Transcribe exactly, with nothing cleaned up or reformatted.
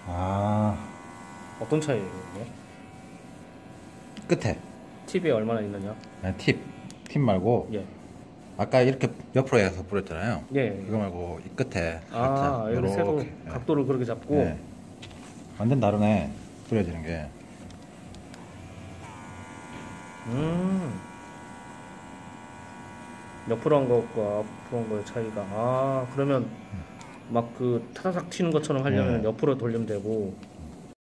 아, 어떤 차이예요? 이게? 끝에. 팁이 얼마나 있느냐? 네, 팁. 팁 말고, 예. 아까 이렇게 옆으로 해서 뿌렸잖아요. 예. 예. 그거 말고 이 끝에 아, 살짝 여기 새로 요렇게. 예. 각도를 그렇게 잡고. 예. 완전 다르네. 뿌려지는 게. 음. 옆으로 한 것과 앞으로 한 거의 차이가. 아, 그러면 막 그 타사삭 튀는 것처럼 하려면 예. 옆으로 돌리면 되고